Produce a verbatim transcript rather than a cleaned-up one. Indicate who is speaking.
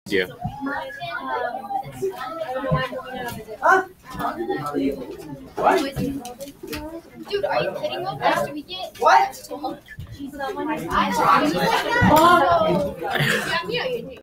Speaker 1: Yeah.
Speaker 2: Huh?
Speaker 3: Dude, are you kidding? How fast do we get?
Speaker 2: What?
Speaker 3: I